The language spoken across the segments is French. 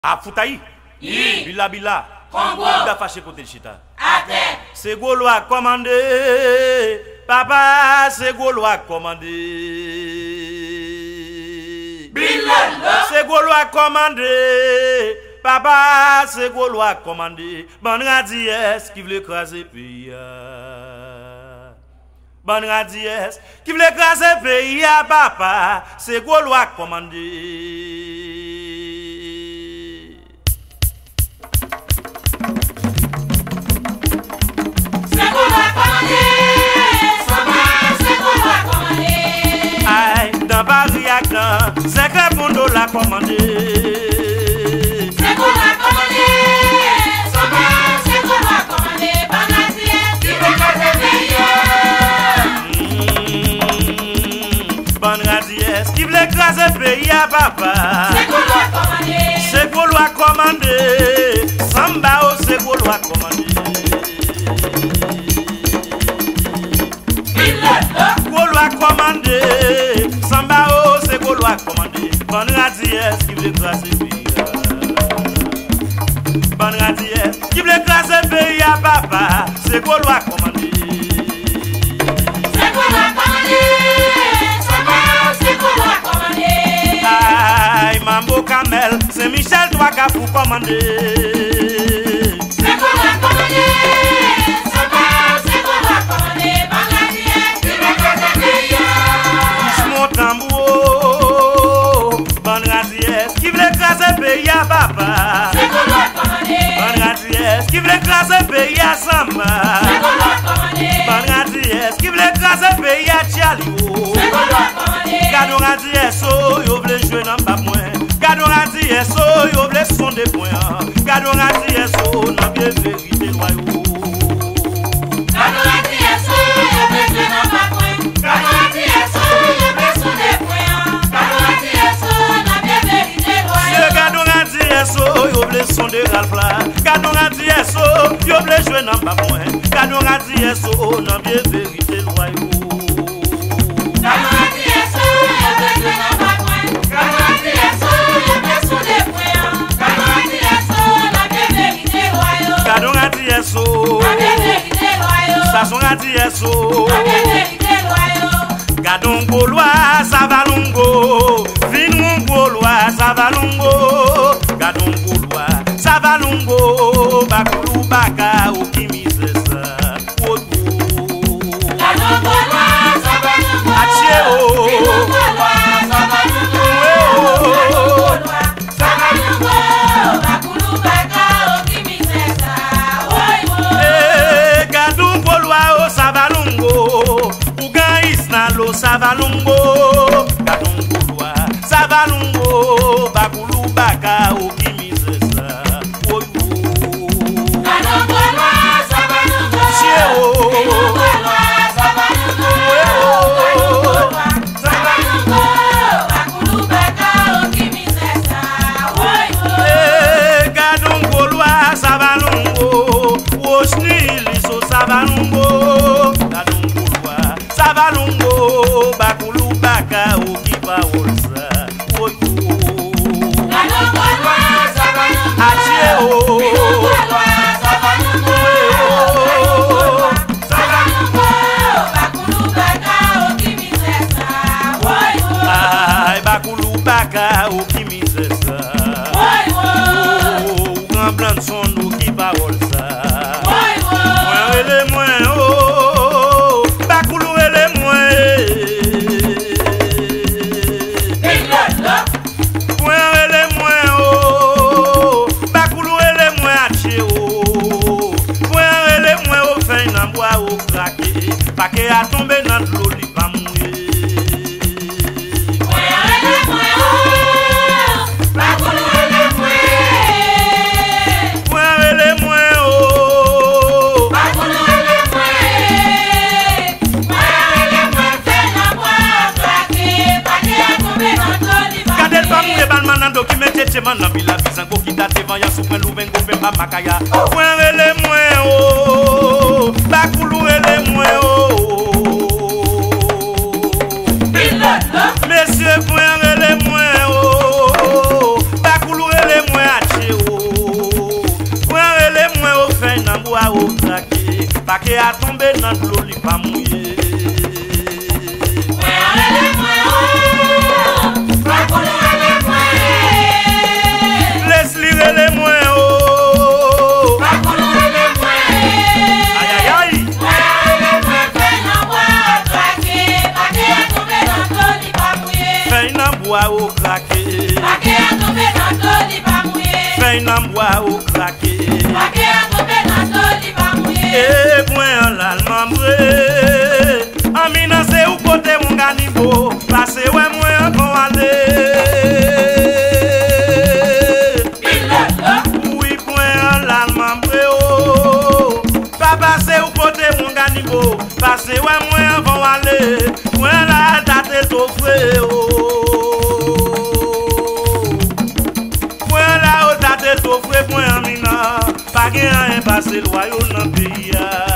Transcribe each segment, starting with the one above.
A Foutaï, Bila Bila, Congo, Bila fâché côté le chita. Ate, C'est Gaulois commandé, papa, c'est Gaulois commandé. Bilala, C'est Gaulois commandé, papa, c'est Gaulois commandé. Bon radies qui veut écraser pays. Bon radies qui veut écraser pays, papa, c'est Gaulois commandé. Dans Paris, c'est que pour nous la commander. C'est qu'on l'a commandé, c'est qu'on l'a commandé, Banasier, qui veut casser pays. Banasier, qui veut écraser pays à papa. C'est qu'on l'a commandé, c'est qu'on l'a commandé. Samba, c'est qu'on l'a commandé. Gaulois commandé, Samba c'est Gaulois commandé. Bon radies qui veut écraser pays. Bon radies qui veut écraser pays à papa, c'est Gaulois commandé. c'est qu'on l'a commandé, Samba, c'est qu'on l'a commandé. Aïe, Mambo Kamel, c'est Michel Touaka pour commander. C'est qu'on l'a commandé, Samba, c'est qu'on l'a commandé, Banasier, qui veut casser pays. Mon tambour, bon radies qui veut écraser pays à papa. C'est qu'on l'a commandé, Bon radies qui veut écraser pays à Samba. c'est qu'on l'a commandé, Bon radies qui veut écraser pays à Tchalio. c'est qu'on l'a commandé. Gado radies so yo vle jouer dans bas point. Gado radies so yo vle son des points. Gado radies so nan bien vérité loyau. Son de Ralpla, Gado radies so yo vle jouer dans bas point. Gado radies so nan bien vérité loyau. Gado radies so, ça son radies so. Gadon Gaulois, ça va longo. Vin mon Gaulois, ça va longo. Gadon Gaulois, ça va longo. Bakoulou baka ou qui mise ça. Gadon Gaulois, ça va longo. Ça va longo, Gadon Gaulois, ça va longo, Bakoulou baka ou qui mise ça. Gadon Gaulois, ça va longo, ça va longo, ça va longo, Bakoulou baka ou qui mise ça. Gadon Gaulois, ça va longo, Osni liso ça va longo, Gadon Gaulois, ça va longo. Bakoulou baka ou qui va olsa. Gadon Gaulois, ça va longo, ça va longo, Bakoulou baka ou qui mise ça. Ay, Bakoulou baka ou qui mise ça. Grand blanc de son ou qui va olsa. Moins ele moins oh, Bakoulou ele moins. Point ele moins oh, Bakoulou ele moins ache oh. Point ele moins au fin nan bois au craqué. Paquet a tombé dans l'eau li va mouiller. Qui mette chez man nan bila bisango qui date vanya sou pen louvengo pen ba makaya. Point ele moins oh, Bakoulou ele moins oh. Messieurs point ele moins oh, Bakoulou ele moins Paquet a tombé dans l'eau, il pas mouillé. Laisse-lui les moins haut. Aïe aïe aïe. Fais un bois au craqué. Fais un bois au craqué. Et point l'allemand vrai. Amina c'est où côté mon ganibo. Passez ouais moi vont aller. Oui point l'allemand vrai oh. Papa c'est où côté mon ganibo. Passez ouais moi vont aller. Point la date est offrée oh. Point la date est offrée point Amina. Pas rien est passé loyaux dans le pays.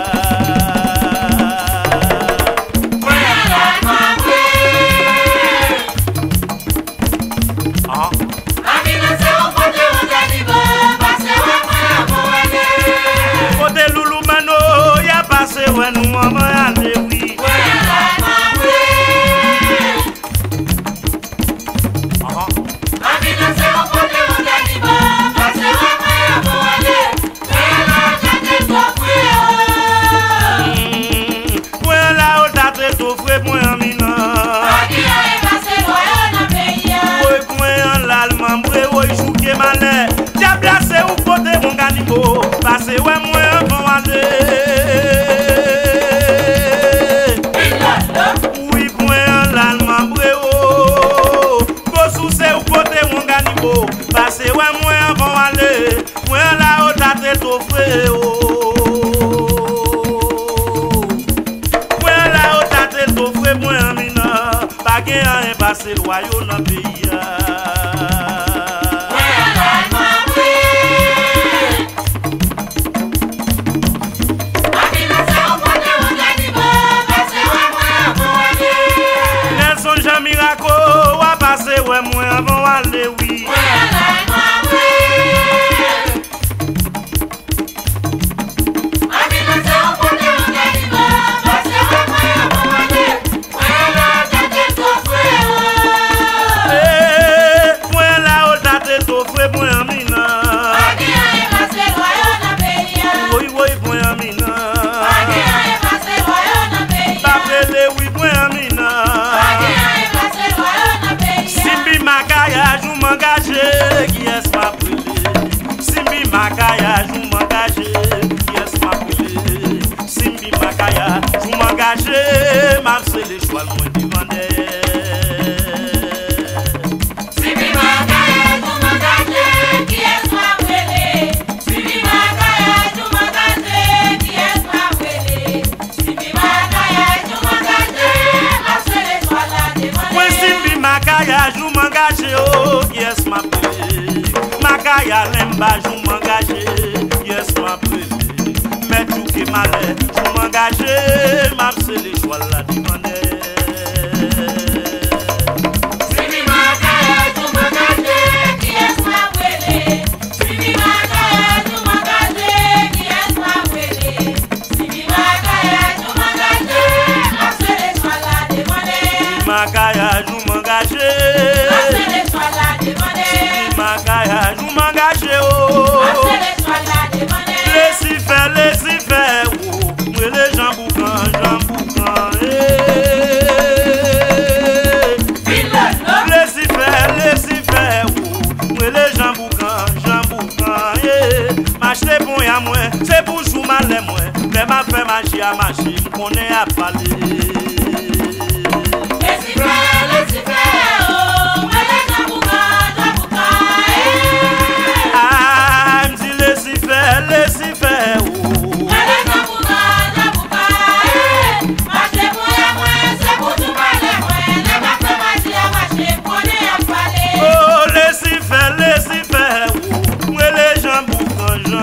Côté Loulou Mano, y'a passé ouais nous maman allez oui. Passez ouais moi vont aller. Oui point l'allemand bréo. Gossou c'est au côté mon ganibo. Passez ouais moi vont aller. Point la haute à tête offrée oh. Point la haute à tête offrée point mina. Pas rien passé loyaux dans le pays. Ouais, moi avant aller, oui. Qui est ma brûlée? Simbi Makaya, je m'engage. Qui est ma brûlée? Simbi Makaya, je m'engage. M'a c'est les choix loin du vendeur. Simbi Makaya, je m'engage. Qui est ma brûlée? Simbi Makaya, je m'engage. Qui est ma brûlée? Simbi Makaya, je m'engage. M'a c'est les choix là du vendeur. Oui, Simbi Makaya, je m'engage. Oh, qui est ma brûlée? Makaya lemba jou m'engage, yes ma brûlée. Mais tout qui malais, jou m'engage, m'a c'est les choix la demande. Simbi Makaya, jou m'engage, qui est ma brûlée? Simbi Makaya, jou m'engage, qui est ma brûlée? Simbi Makaya, jou m'engage, m'a c'est les choix la demande. Makaya jou m'engage, m'a c'est les choix la demande. Makaya jou m'engage oh. Laissez faire oh. Moi les gens boucan Laissez faire oh. Moi les gens boucan M'acheter bon y'a moi, c'est pour jouer mal et moi. Mais m'a fait magie à marcher, m'connais à parler. Laissez faire oh. Moi les gens boucan Laissez faire oh. Oh, laissez faire oh. Moi les gens boucan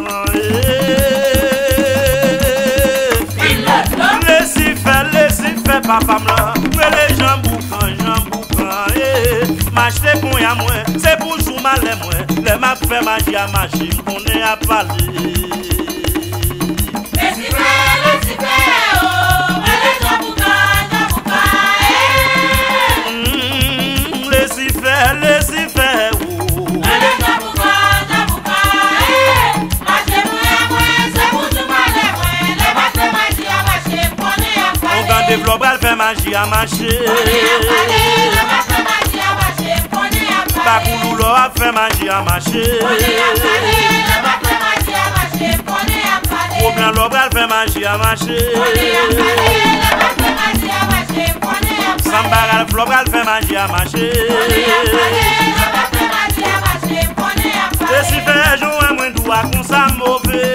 Laissez faire papa m'la. Moi les gens boucan M'acheter bon y'a moi, c'est pour jouer mal et moi. Les m'a fait magie à marcher, m'connais à parler. Laissez faire magie à marcher. Bakoulou a fait magie à marcher. Au blanc l'obral fait magie à marcher. Samba l'obral fait magie à marcher. Et si fait jouer moins doigt qu'on ça mauvais.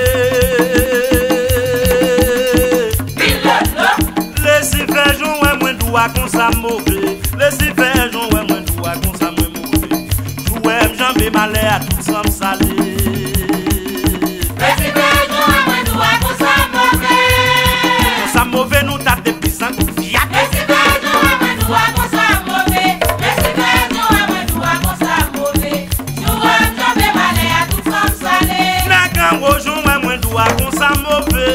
Laissez faire jouer moins doigt qu'on ça mauvais. Laissez faire jouer moins doigt qu'on ça mauvais. Jouer jambes malais à tout ça salé. Laissez faire jouer moins doigt qu'on ça mauvais. Qu'on ça mauvais nous t'a des petits sang fiat. Laissez faire jouer moins doigt qu'on ça mauvais. Laissez faire jouer moins doigt qu'on ça mauvais. Jouer jambes malais à tout ça salé. N'a qu'un gros jouer moins doigt qu'on ça mauvais.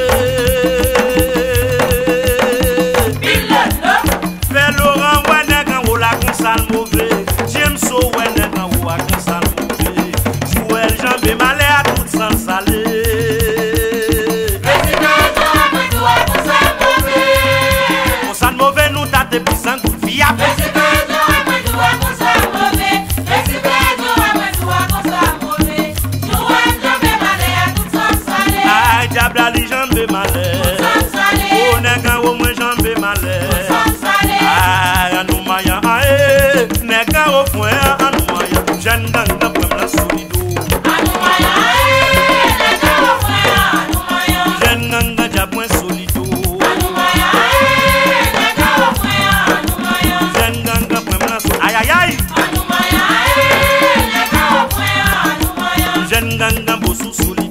Mauvais, j'aime so when I know I can stand mauvais. Jouer jambes malais à tout sans salé. Laissez faire jouer moins doigt qu'on ça mauvais. On s'en mauvais nous t'as des petits sang fiat. Laissez faire jouer moins doigt qu'on ça mauvais. Laissez faire jouer moins doigt qu'on ça mauvais. Jouer jambes malais à tout sans salé. Aïe diable à les jambes malais. Sans salé. On est quand au moins jambes malais. Sans salé. Aïe à nous maillant. N'est qu'un au point à nous maillant. J'aime dans le problème la solido. À nous maillant. N'est qu'un au point à nous maillant. J'aime dans le diable moins solido. À nous maillant. N'est qu'un au point à nous maillant. J'aime dans le problème la solido. Aïe aïe aïe. À nous maillant. N'est qu'un au point à nous maillant. J'aime dans le beau sous solido.